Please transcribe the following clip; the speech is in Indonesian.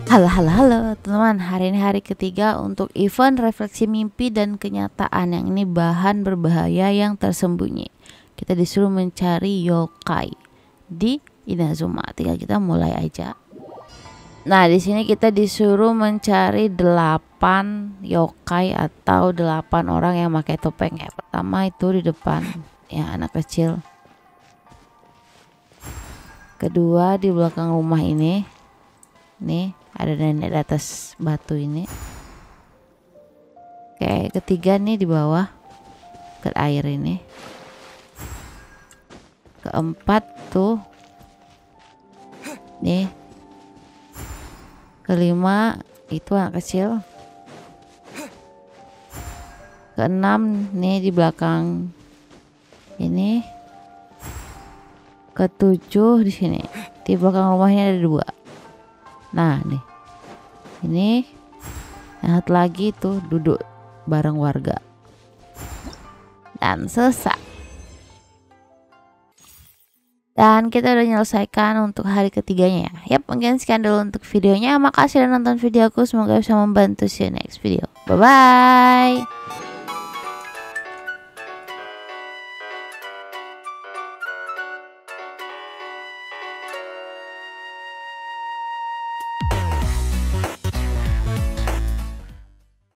Halo teman-teman, hari ini hari ketiga untuk event refleksi mimpi dan kenyataan. Yang ini bahan berbahaya yang tersembunyi. Kita disuruh mencari yokai di Inazuma. Tinggal kita mulai aja. Nah, di sini kita disuruh mencari 8 yokai atau 8 orang yang pakai topeng ya. Pertama itu di depan, ya anak kecil. Kedua di belakang rumah ini. Nih, ada nenek di atas batu ini. Oke, ketiga nih di bawah ke air ini. Keempat tuh nih. Kelima itu anak kecil. Keenam nih di belakang ini. Ketujuh di sini. Di belakang rumahnya ada 2. Nah nih, ini yang satu lagi tuh duduk bareng warga. Dan selesai. Dan kita udah menyelesaikan untuk hari ketiganya ya. Yap, mungkin sekian dulu untuk videonya. Makasih udah nonton video aku. Semoga bisa membantu. See you next video. Bye bye.